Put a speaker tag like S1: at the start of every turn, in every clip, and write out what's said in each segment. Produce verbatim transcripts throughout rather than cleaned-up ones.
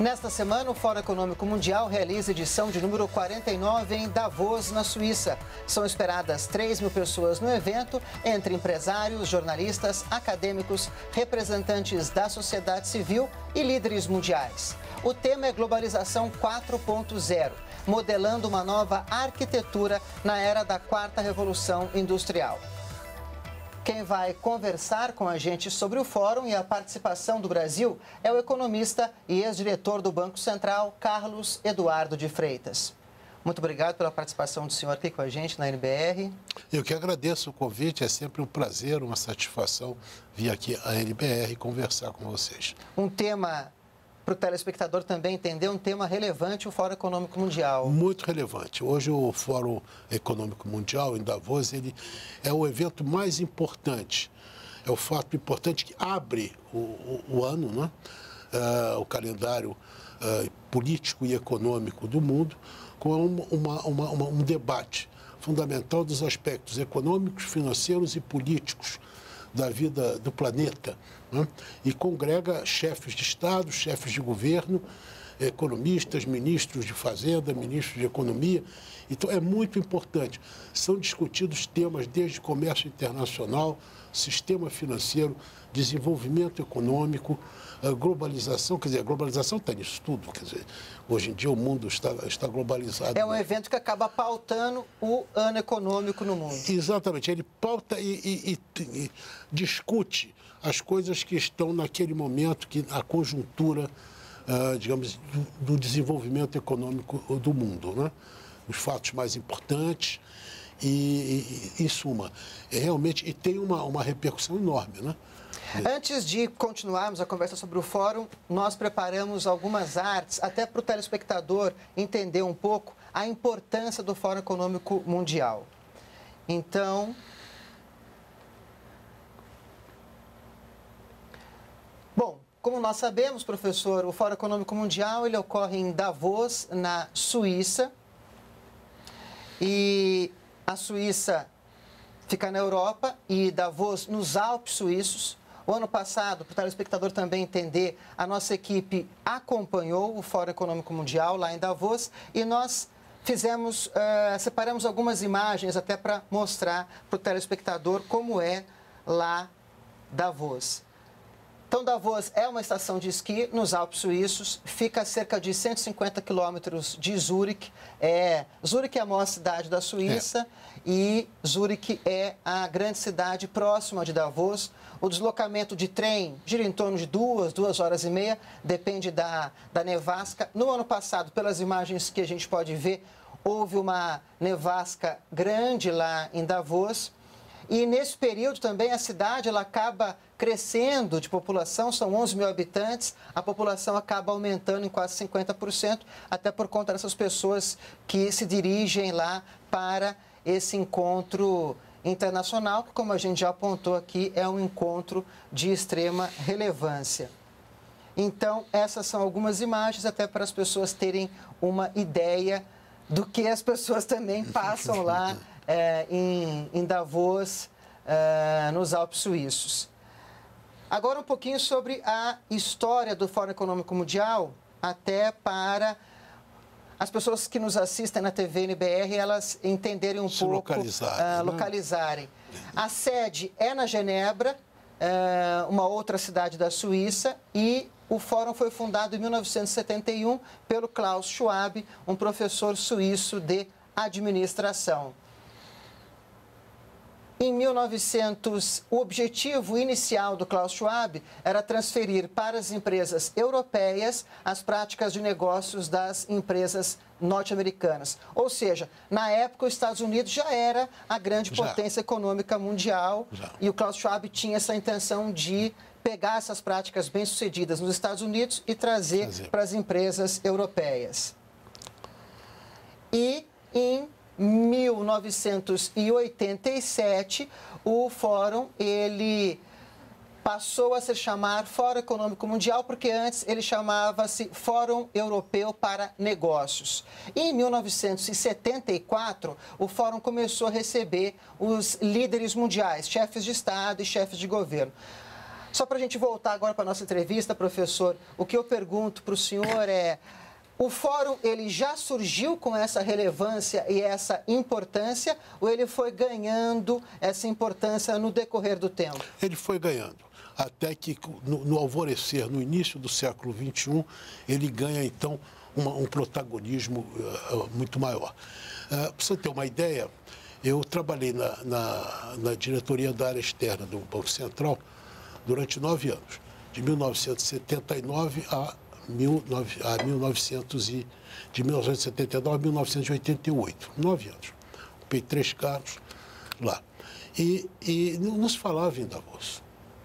S1: Nesta semana, o Fórum Econômico Mundial realiza edição de número quarenta e nove em Davos, na Suíça. São esperadas três mil pessoas no evento, entre empresários, jornalistas, acadêmicos, representantes da sociedade civil e líderes mundiais. O tema é Globalização quatro ponto zero, modelando uma nova arquitetura na era da quarta revolução industrial. Quem vai conversar com a gente sobre o fórum e a participação do Brasil é o economista e ex-diretor do Banco Central, Carlos Eduardo de Freitas. Muito obrigado pela participação do senhor aqui com a gente na N B R.
S2: Eu que agradeço o convite, é sempre um prazer, uma satisfação vir aqui à N B R conversar com vocês.
S1: Um tema, para o telespectador também entender, um tema relevante, o Fórum Econômico Mundial.
S2: Muito relevante. Hoje o Fórum Econômico Mundial, em Davos, ele é o evento mais importante. É o fato importante que abre o, o, o ano, né? uh, o calendário uh, político e econômico do mundo, com uma, uma, uma, um debate fundamental dos aspectos econômicos, financeiros e políticos da vida do planeta, né? E congrega chefes de Estado, chefes de governo, economistas, ministros de Fazenda, ministros de Economia. Então, é muito importante. São discutidos temas desde comércio internacional, sistema financeiro, desenvolvimento econômico, globalização. Quer dizer, a globalização está nisso tudo. Quer dizer, hoje em dia o mundo está, está globalizado.
S1: É um evento que acaba pautando o ano econômico no mundo.
S2: Exatamente. Ele pauta e, e, e, e discute as coisas que estão naquele momento, que a conjuntura, uh, digamos, do, do desenvolvimento econômico do mundo, né? Os fatos mais importantes e, e, em suma, é realmente, e tem uma, uma repercussão enorme, né?
S1: Antes de continuarmos a conversa sobre o fórum, nós preparamos algumas artes, até para o telespectador entender um pouco a importância do Fórum Econômico Mundial. Então, bom, como nós sabemos, professor, o Fórum Econômico Mundial ele ocorre em Davos, na Suíça. E a Suíça fica na Europa e Davos nos Alpes suíços. O ano passado, para o telespectador também entender, a nossa equipe acompanhou o Fórum Econômico Mundial lá em Davos e nós fizemos, uh, separamos algumas imagens até para mostrar para o telespectador como é lá Davos. Então, Davos é uma estação de esqui nos Alpes suíços, fica a cerca de cento e cinquenta quilômetros de Zurique. É, Zurique é a maior cidade da Suíça é. e Zurique é a grande cidade próxima de Davos. O deslocamento de trem gira em torno de duas, duas horas e meia, depende da, da nevasca. No ano passado, pelas imagens que a gente pode ver, houve uma nevasca grande lá em Davos. E nesse período também a cidade ela acaba crescendo de população, são onze mil habitantes, a população acaba aumentando em quase cinquenta por cento, até por conta dessas pessoas que se dirigem lá para esse encontro internacional, que, como a gente já apontou aqui, é um encontro de extrema relevância. Então, essas são algumas imagens, até para as pessoas terem uma ideia do que as pessoas também passam lá é, em, em Davos, é, nos Alpes suíços. Agora, um pouquinho sobre a história do Fórum Econômico Mundial, até para as pessoas que nos assistem na T V N B R, elas entenderem um
S2: Se
S1: pouco,
S2: localizarem,
S1: uh,
S2: né?
S1: localizarem. A sede é na Genebra, uh, uma outra cidade da Suíça, e o fórum foi fundado em mil novecentos e setenta e um pelo Klaus Schwab, um professor suíço de administração. Em mil e novecentos, o objetivo inicial do Klaus Schwab era transferir para as empresas europeias as práticas de negócios das empresas norte-americanas. Ou seja, na época, os Estados Unidos já era a grande
S2: já.
S1: potência econômica mundial já. E o Klaus Schwab tinha essa intenção de pegar essas práticas bem-sucedidas nos Estados Unidos e trazer, trazer. para as empresas europeias. E em mil novecentos e oitenta e sete, o fórum ele passou a se chamar Fórum Econômico Mundial, porque antes ele chamava-se Fórum Europeu para Negócios. E em mil novecentos e setenta e quatro, o fórum começou a receber os líderes mundiais, chefes de Estado e chefes de governo. Só para a gente voltar agora para a nossa entrevista, professor, o que eu pergunto para o senhor é... O fórum, ele já surgiu com essa relevância e essa importância, ou ele foi ganhando essa importância no decorrer do tempo?
S2: Ele foi ganhando, até que no, no alvorecer, no início do século vinte e um, ele ganha, então, uma, um protagonismo uh, muito maior. Uh, para você ter uma ideia, eu trabalhei na, na, na diretoria da área externa do Banco Central durante nove anos, de mil novecentos e setenta e nove a mil novecentos e, de mil novecentos e setenta e nove a mil novecentos e oitenta e oito, nove anos. Ocupei três cargos lá. E, e não se falava em Davos.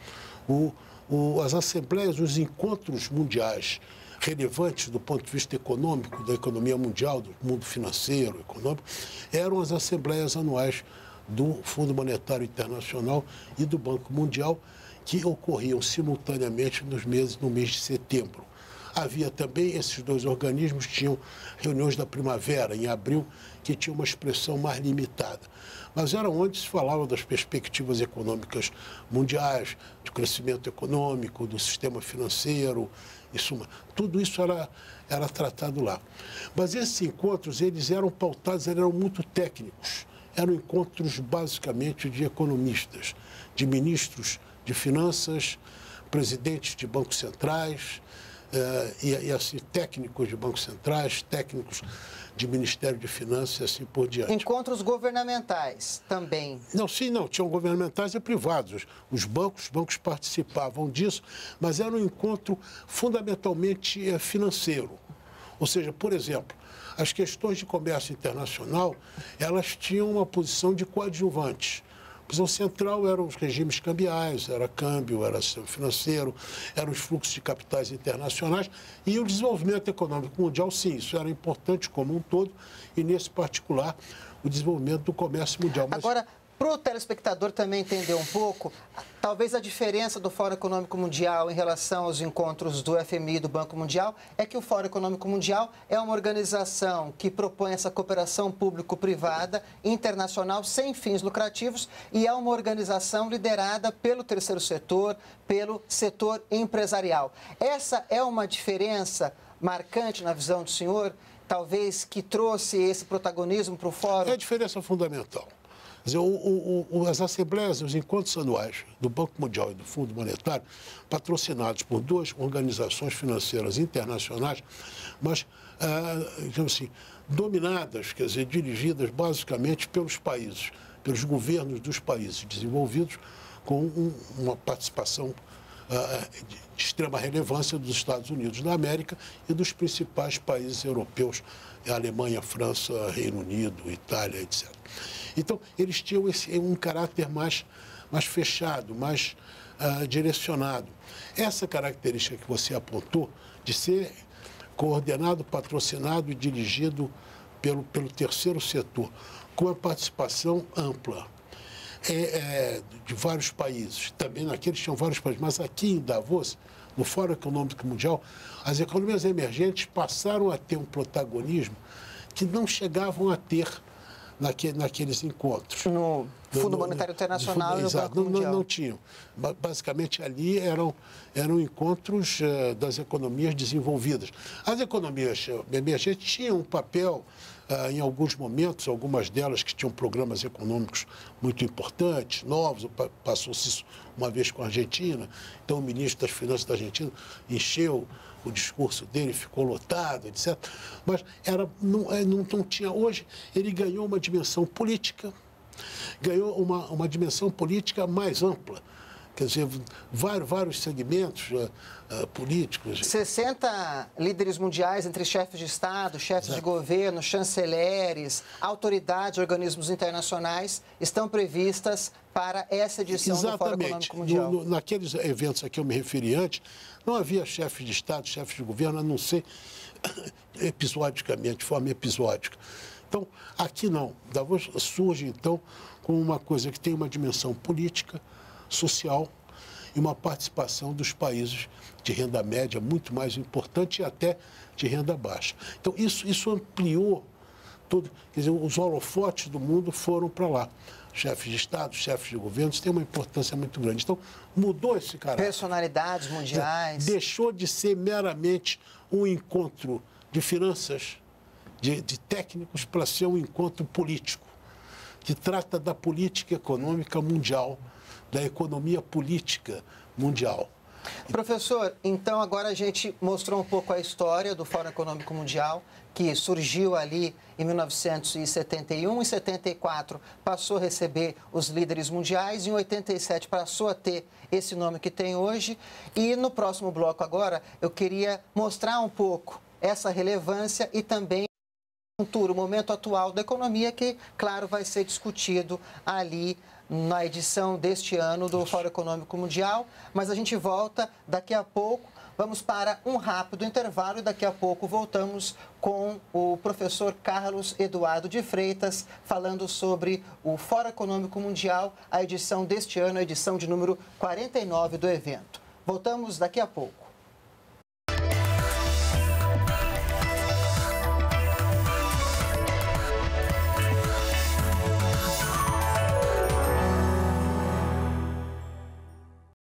S2: O, o, as assembleias, os encontros mundiais relevantes do ponto de vista econômico, da economia mundial, do mundo financeiro, econômico, eram as assembleias anuais do Fundo Monetário Internacional e do Banco Mundial, que ocorriam simultaneamente nos meses, no mês de setembro. Havia também, esses dois organismos tinham reuniões da primavera, em abril, que tinham uma expressão mais limitada. Mas era onde se falava das perspectivas econômicas mundiais, do crescimento econômico, do sistema financeiro, isso, tudo isso era, era tratado lá. Mas esses encontros, eles eram pautados, eles eram muito técnicos. Eram encontros, basicamente, de economistas, de ministros de finanças, presidentes de bancos centrais, Uh, e, e assim, técnicos de bancos centrais, técnicos de Ministério de Finanças e assim por diante.
S1: Encontros governamentais também?
S2: Não, sim, não. Tinham governamentais e privados. Os bancos, os bancos participavam disso, mas era um encontro fundamentalmente é, financeiro. Ou seja, por exemplo, as questões de comércio internacional, elas tinham uma posição de coadjuvantes. A posição central eram os regimes cambiais, era câmbio, era sistema financeiro, eram os fluxos de capitais internacionais e o desenvolvimento econômico mundial, sim, isso era importante como um todo e, nesse particular, o desenvolvimento do comércio mundial.
S1: Mas... Agora, para o telespectador também entender um pouco, talvez a diferença do Fórum Econômico Mundial em relação aos encontros do F M I e do Banco Mundial é que o Fórum Econômico Mundial é uma organização que propõe essa cooperação público-privada internacional sem fins lucrativos e é uma organização liderada pelo terceiro setor, pelo setor empresarial. Essa é uma diferença marcante na visão do senhor, talvez que trouxe esse protagonismo para o Fórum?
S2: É a diferença fundamental. Quer dizer, o, o, o, as assembleias, os encontros anuais do Banco Mundial e do Fundo Monetário, patrocinados por duas organizações financeiras internacionais, mas, ah, digamos assim, dominadas, quer dizer, dirigidas basicamente pelos países, pelos governos dos países desenvolvidos, com um, uma participação ah, de, de extrema relevância dos Estados Unidos da América e dos principais países europeus, Alemanha, França, Reino Unido, Itália, etcétera. Então, eles tinham esse, um caráter mais, mais fechado, mais uh, direcionado. Essa característica que você apontou, de ser coordenado, patrocinado e dirigido pelo, pelo terceiro setor, com a participação ampla é, é, de vários países, também naqueles tinham vários países, mas aqui em Davos, no Fórum Econômico Mundial, as economias emergentes passaram a ter um protagonismo que não chegavam a ter Naque, naqueles encontros.
S1: No Fundo Monetário Internacional e no Banco Mundial.
S2: Não, não tinham. Basicamente, ali eram, eram encontros uh, das economias desenvolvidas. As economias emergentes tinham um papel, uh, em alguns momentos, algumas delas que tinham programas econômicos muito importantes, novos, passou-se isso uma vez com a Argentina, então o ministro das Finanças da Argentina encheu o discurso dele, ficou lotado, etcétera. Mas era, não, não, não tinha. Hoje, ele ganhou uma dimensão política, ganhou uma, uma dimensão política mais ampla. Quer dizer, vários, vários segmentos uh, uh, políticos.
S1: sessenta líderes mundiais, entre chefes de Estado, chefes Exato. de governo, chanceleres, autoridades, organismos internacionais, estão previstas para essa edição
S2: Exatamente.
S1: do Fórum Econômico Mundial.
S2: No, no, naqueles eventos a que eu me referi antes, não havia chefes de Estado, chefes de governo, a não ser episodicamente, de forma episódica. Então, aqui não. Davos surge, então, como uma coisa que tem uma dimensão política, social e uma participação dos países de renda média muito mais importante e até de renda baixa. Então, isso, isso ampliou todo, quer dizer, os holofotes do mundo foram para lá. chefes de Estado, chefes de governos, tem uma importância muito grande. Então, mudou esse caráter.
S1: Personalidades mundiais.
S2: Deixou de ser meramente um encontro de finanças, de, de técnicos, para ser um encontro político, que trata da política econômica mundial, da economia política mundial.
S1: Professor, então agora a gente mostrou um pouco a história do Fórum Econômico Mundial, que surgiu ali em mil novecentos e setenta e um. Em setenta e quatro passou a receber os líderes mundiais, em oitenta e sete passou a ter esse nome que tem hoje. E no próximo bloco agora eu queria mostrar um pouco essa relevância e também o momento atual da economia, que, claro, vai ser discutido ali na edição deste ano do Fórum Econômico Mundial. Mas a gente volta daqui a pouco. Vamos para um rápido intervalo e daqui a pouco voltamos com o professor Carlos Eduardo de Freitas falando sobre o Fórum Econômico Mundial, a edição deste ano, a edição de número quarenta e nove do evento. Voltamos daqui a pouco.